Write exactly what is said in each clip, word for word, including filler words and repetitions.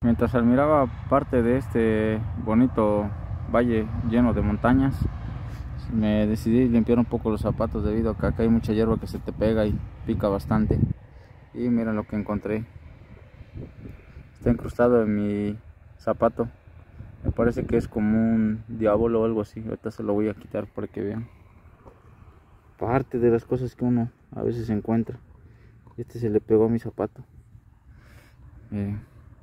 Mientras admiraba parte de este bonito valle lleno de montañas, me decidí limpiar un poco los zapatos debido a que acá hay mucha hierba que se te pega y pica bastante. Y miren lo que encontré. Está incrustado en mi zapato. Me parece que es como un diablo o algo así. Ahorita se lo voy a quitar para que vean. Parte de las cosas que uno a veces encuentra. Este se le pegó a mi zapato. Eh,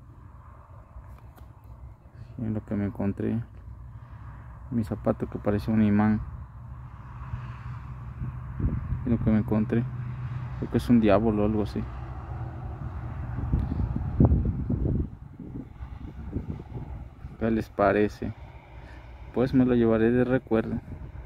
miren lo que me encontré. Mi zapato que parecía un imán. Y lo que me encontré. Creo que es un diablo o algo así. ¿Qué les parece? Pues me lo llevaré de recuerdo.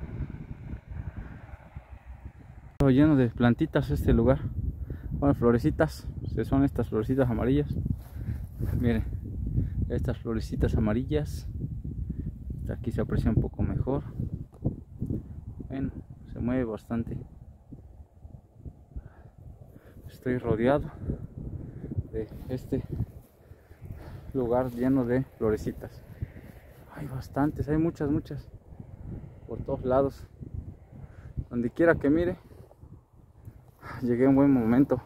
Todo lleno de plantitas este lugar. Bueno, florecitas. Son estas florecitas amarillas. Miren, estas florecitas amarillas. Aquí se aprecia un poco mejor. Bueno, se mueve bastante. Estoy rodeado de este lugar lleno de florecitas. Hay bastantes, hay muchas, muchas. Por todos lados. Donde quiera que mire, llegué en buen momento.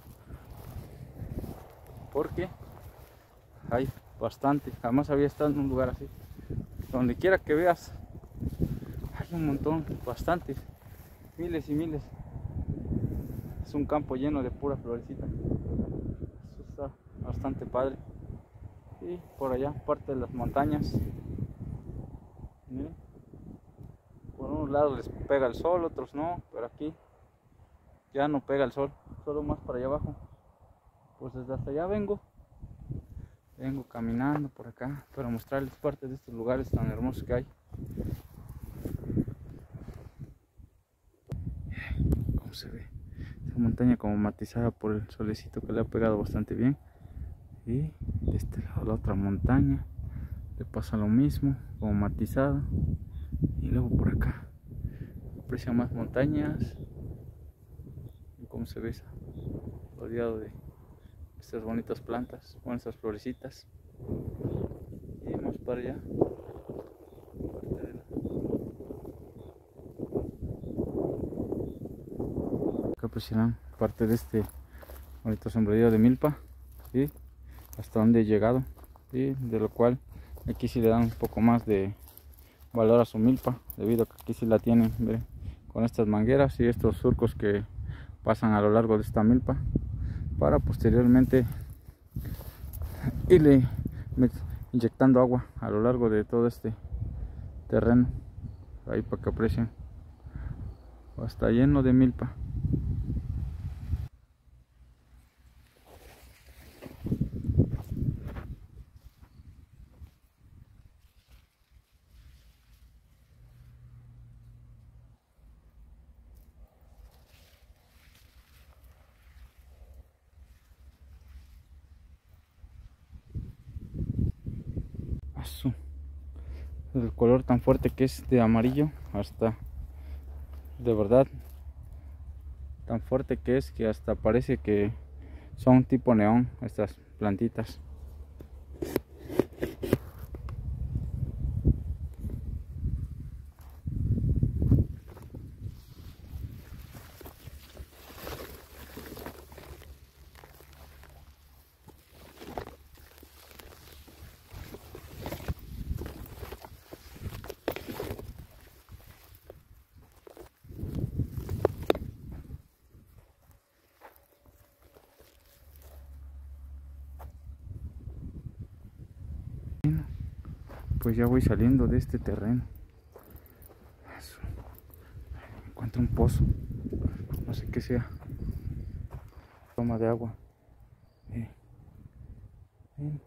Porque hay bastante. Jamás había estado en un lugar así. Donde quiera que veas, hay un montón, bastantes. Miles y miles. Es un campo lleno de pura florecita. Eso está bastante padre. Y por allá, parte de las montañas. Miren. Por unos lados les pega el sol, otros no, pero aquí ya no pega el sol, solo más para allá abajo. Pues desde hasta allá vengo. Vengo caminando por acá para mostrarles parte de estos lugares tan hermosos que hay. Como se ve esta montaña como matizada por el solecito que le ha pegado bastante bien. Y de este lado la otra montaña le pasa lo mismo, como matizada. Y luego por acá aprecia más montañas. Y como se ve, rodeado de estas bonitas plantas, con estas florecitas. Y más para allá, parte de la... acá apreciarán parte de este bonito sombrerío de milpa, y hasta donde he llegado, y de lo cual aquí sí le dan un poco más de valor a su milpa, debido a que aquí sí la tienen, ¿ve? Con estas mangueras y estos surcos que pasan a lo largo de esta milpa, para posteriormente irle inyectando agua a lo largo de todo este terreno, ahí para que aprecien. Está lleno de milpa. El color tan fuerte que es de amarillo, hasta de verdad tan fuerte que es que hasta parece que son tipo neón estas plantitas. Pues ya voy saliendo de este terreno. Encuentro un pozo, no sé qué sea. Toma de agua. Eh. Eh.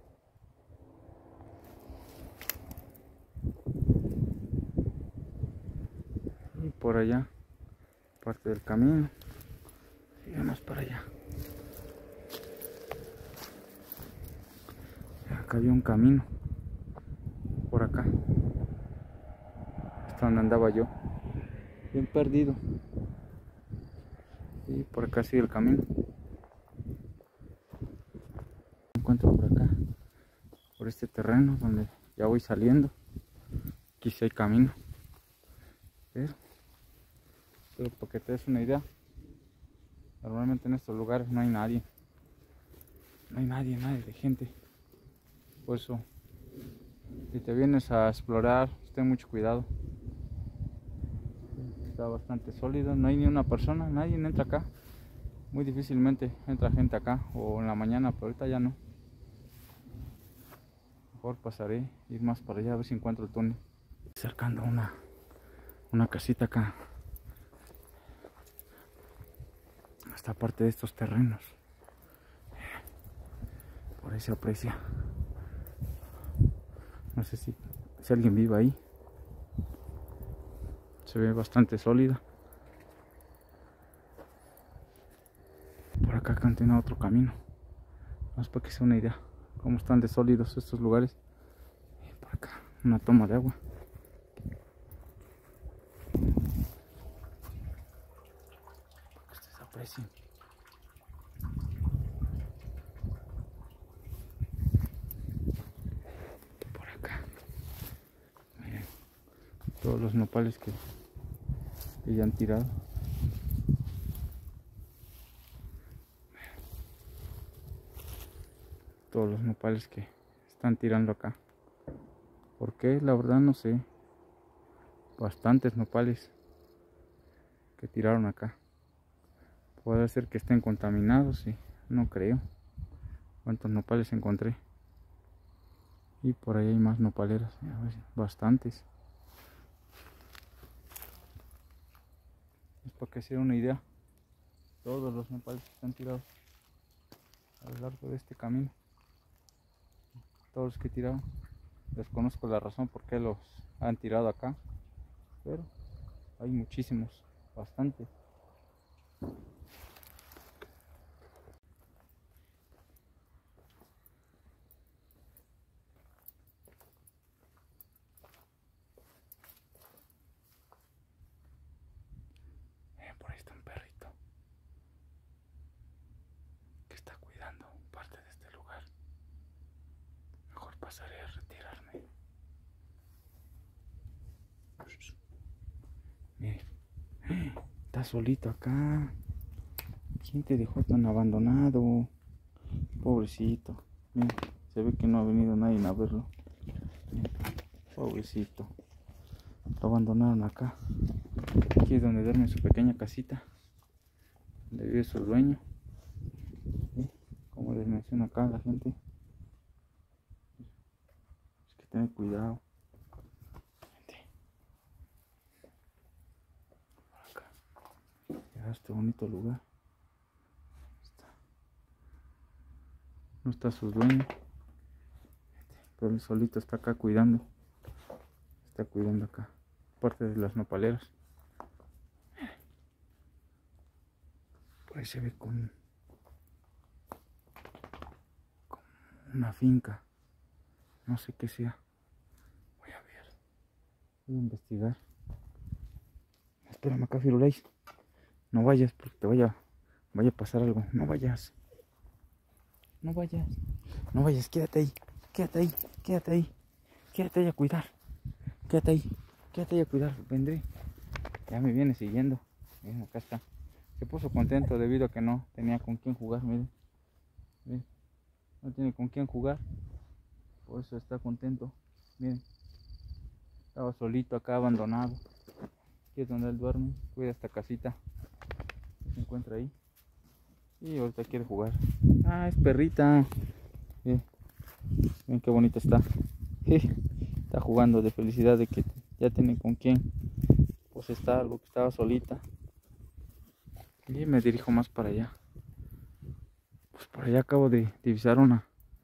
Y por allá, parte del camino. Sigamos para allá. Acá había un camino. Por acá. Hasta donde andaba yo. Bien perdido. Y por acá sigue el camino. Encuentro por acá por este terreno donde ya voy saliendo. Aquí sí hay camino, pero, pero para que te des una idea, normalmente en estos lugares no hay nadie, no hay nadie, nadie de gente. Por eso, si te vienes a explorar, ten mucho cuidado. Está bastante sólido, no hay ni una persona, nadie entra acá. Muy difícilmente entra gente acá, o en la mañana, pero ahorita ya no. Mejor pasaré, ir más para allá a ver si encuentro el túnel. Cercando una, una casita acá. Esta parte de estos terrenos. Por ahí se aprecia. No sé si, si alguien vive ahí. Se ve bastante sólida. Por acá continúa otro camino. Más para que sea una idea cómo están de sólidos estos lugares. Y por acá una toma de agua. Para que ustedes aprecien. Por acá. Miren todos los nopales que, que ya han tirado. Todos los nopales que están tirando acá. ¿Por qué? La verdad no sé. Bastantes nopales que tiraron acá. Puede ser que estén contaminados, sí, no creo. ¿Cuántos nopales encontré? Y por ahí hay más nopaleras, a ver, bastantes. Es para que se den una idea. Todos los nopales que están tirados a lo largo de este camino. Todos los que tiraron. Desconozco la razón por qué los han tirado acá. Pero hay muchísimos, bastantes. Por ahí está un perrito que está cuidando parte de este lugar. Mejor pasaré a retirarme. Miren, está solito acá. ¿Quién te dejó tan abandonado? Pobrecito. Miren, se ve que no ha venido nadie a verlo. Miren, pobrecito. Lo abandonaron acá. Aquí es donde duerme su pequeña casita, donde vive su dueño. ¿Sí? Como les menciono acá a la gente, hay que tener cuidado. Por acá, ya este bonito lugar. Está. No está su dueño, pero él solito está acá cuidando. Está cuidando acá, parte de las nopaleras. Por ahí se ve con, con una finca. No sé qué sea. Voy a ver. Voy a investigar. Espérame acá, Firulais. No vayas porque te vaya, vaya a pasar algo. No vayas. No vayas. No vayas. Quédate ahí. Quédate ahí. Quédate ahí. Quédate ahí a cuidar. Quédate ahí. Quédate ahí a cuidar. Vendré. Ya me viene siguiendo. Miren, acá está. Se puso contento debido a que no tenía con quién jugar. Miren. Miren. No tiene con quién jugar. Por eso está contento. Miren. Estaba solito acá, abandonado. Aquí es donde él duerme. Cuida esta casita que se encuentra ahí. Y ahorita quiere jugar. Ah, es perrita. Sí. Miren qué bonita está. Sí. Está jugando de felicidad de que ya tiene con quién. Pues está algo que estaba solita. Y me dirijo más para allá. Pues por allá acabo de divisar una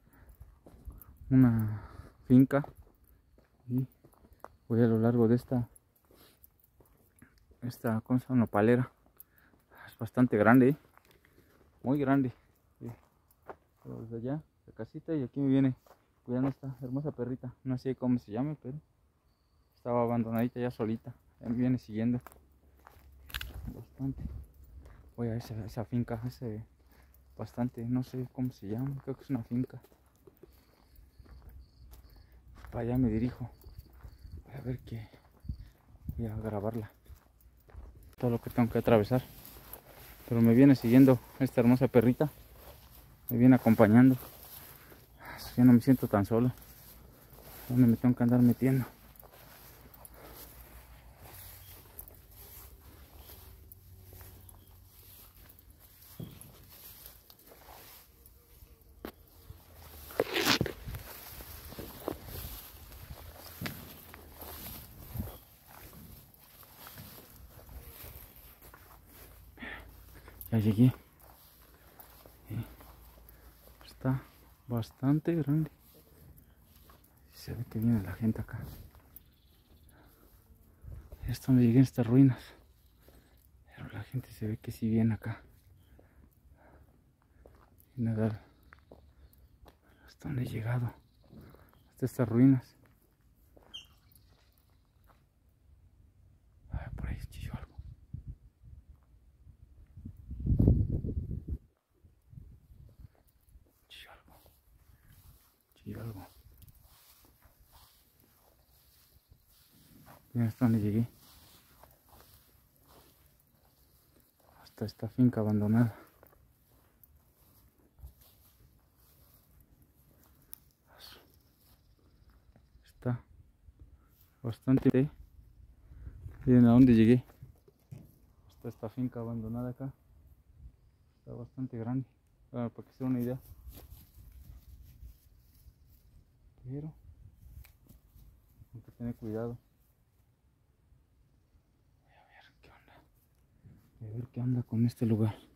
una finca. Y voy a lo largo de esta esta cosa nopalera. Es bastante grande, ¿eh? Muy grande. Sí. Pero desde allá, la casita, y aquí me viene cuidando esta hermosa perrita. No sé cómo se llame, pero estaba abandonadita ya solita. Ya me viene siguiendo bastante. Voy a esa, esa finca, ese bastante, no sé cómo se llama, creo que es una finca. para allá me dirijo. A ver qué. Voy a grabarla. Todo lo que tengo que atravesar. Pero me viene siguiendo esta hermosa perrita. Me viene acompañando. Ya no me siento tan solo. ¿Dónde me tengo que andar metiendo? Ya llegué. Está bastante grande. Se ve que viene la gente acá. Es donde llegué, en estas ruinas. Pero la gente se ve que sí viene acá. Y nada. Hasta donde he llegado. Hasta estas ruinas. A ver, por ahí chilló algo. Chilló algo. Chilló algo. Mira hasta donde llegué. Hasta esta finca abandonada. Está bastante. Miren a dónde llegué. Hasta esta finca abandonada acá. Está bastante grande. Bueno, para que se den una idea. Pero hay que tener cuidado. Voy a ver qué onda. Voy a ver qué onda con este lugar.